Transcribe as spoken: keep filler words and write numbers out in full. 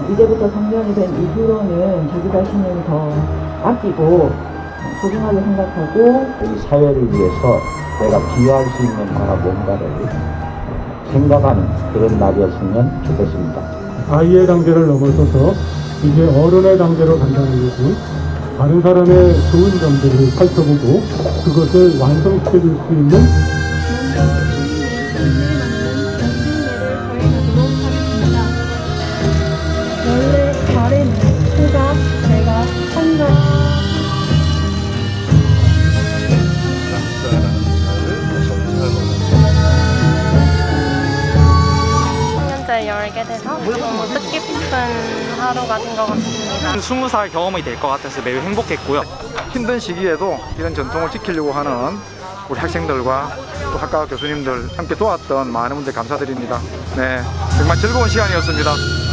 이제부터 성년이 된 이후로는 자기 자신을 더 아끼고 소중하게 생각하고 이 사회를 위해서 내가 기여할 수 있는 바가 뭔가를 생각하는 그런 날이었으면 좋겠습니다. 아이의 단계를 넘어서서 이제 어른의 단계로 간다는 것이 다른 사람의 좋은 점들을 살펴보고 그것을 완성시켜 줄 수 있는 원래 발에는 후각, 배가, 청각 성년제 열게 돼서 너무 뜻깊은 하루가 된 것 같습니다. 스무 살 경험이 될 것 같아서 매우 행복했고요. 힘든 시기에도 이런 전통을 지키려고 하는 우리 학생들과 또 학과 교수님들 함께 도왔던 많은 분들 감사드립니다. 네, 정말 즐거운 시간이었습니다.